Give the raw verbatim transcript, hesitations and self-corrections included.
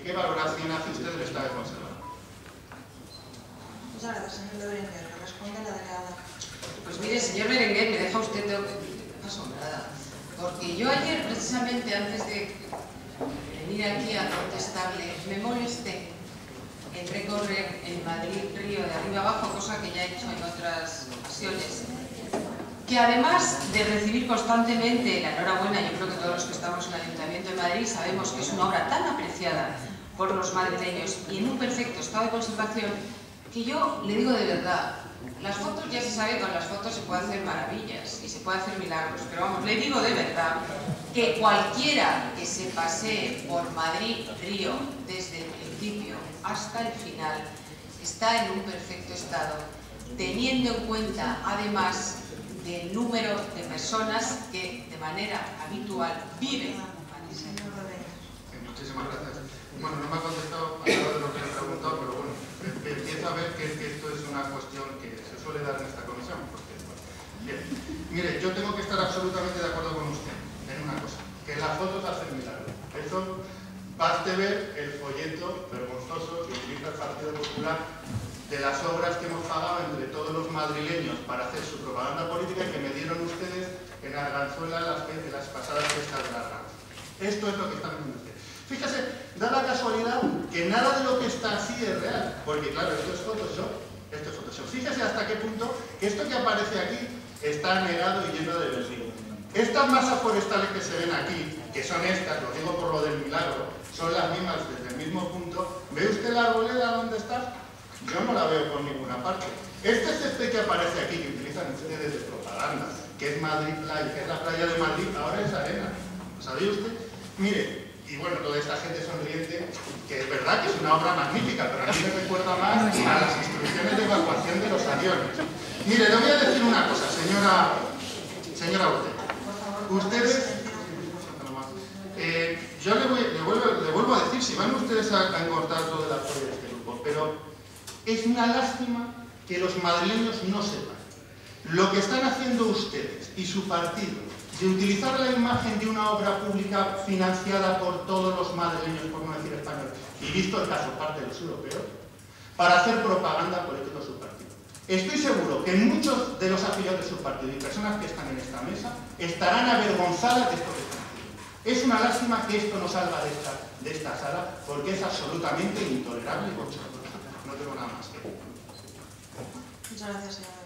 ¿qué valoración hace usted del estado de conservación? Muchas gracias, señor de Berenguer. Que responde la delegada. Pues mire, señor Berenguer, me deja usted asombrada. Porque yo ayer, precisamente antes de venir aquí a contestarle, me molesté en recorrer el Madrid-Río de arriba abajo, cosa que ya he hecho en otras ocasiones, que además de recibir constantemente la enhorabuena, yo creo que todos los que estamos en el Ayuntamiento de Madrid sabemos que es una obra tan apreciada por los madrileños y en un perfecto estado de conservación, que yo le digo de verdad, las fotos ya se sabe, con las fotos se puede hacer maravillas y se puede hacer milagros, pero vamos, le digo de verdad que cualquiera que se pasee por Madrid-Río desde el principio hasta el final está en un perfecto estado, teniendo en cuenta además del número de personas que de manera habitual viven. Muchísimas gracias. Bueno, no me ha contestado a nada de lo que le he preguntado, pero bueno, empiezo a ver que, que esto es una cuestión que se suele dar en esta comisión. Porque, bueno, bien, mire, yo tengo que estar absolutamente de acuerdo con usted en una cosa, que las fotos hacen milagros. Eso, baste ver el folleto vergonzoso que utiliza el Partido Popular de las obras que hemos pagado entre todos los madrileños para hacer su propaganda política y que me dieron ustedes en Arganzuela las, en las pasadas fiestas de las Ramas. Esto es lo que están viendo ustedes. Fíjese, da la casualidad que nada de lo que está así es real, porque claro, esto es Photoshop, esto es Photoshop. Fíjese hasta qué punto que esto que aparece aquí está negado y lleno de verniz. Estas masas forestales que se ven aquí, que son estas, lo digo por lo del milagro, son las mismas desde el mismo punto. ¿Ve usted la arboleda dónde está? Yo no la veo por ninguna parte. Este césped que aparece aquí, que utilizan ustedes de propaganda, que es Madrid Playa, que es la playa de Madrid, ahora es arena. ¿Lo sabía usted? Mire, y bueno, toda esta gente sonriente, que es verdad que es una obra magnífica, pero a mí me recuerda más a las instrucciones de evacuación de los aviones. Mire, le voy a decir una cosa, señora, señora Ortega. Ustedes, eh, yo le, voy, le, vuelvo, le vuelvo a decir, si van ustedes a, a engordar todo el apoyo de este grupo, pero es una lástima que los madrileños no sepan lo que están haciendo ustedes y su partido de utilizar la imagen de una obra pública financiada por todos los madrileños, por no decir españoles, y visto el caso parte de los europeos, para hacer propaganda política de su partido. Estoy seguro que muchos de los afiliados de su partido y personas que están en esta mesa estarán avergonzadas de esto que están haciendo. Es una lástima que esto no salga de esta, de esta sala, porque es absolutamente intolerable y bochornoso. No tengo nada más que decir. Muchas gracias, señor.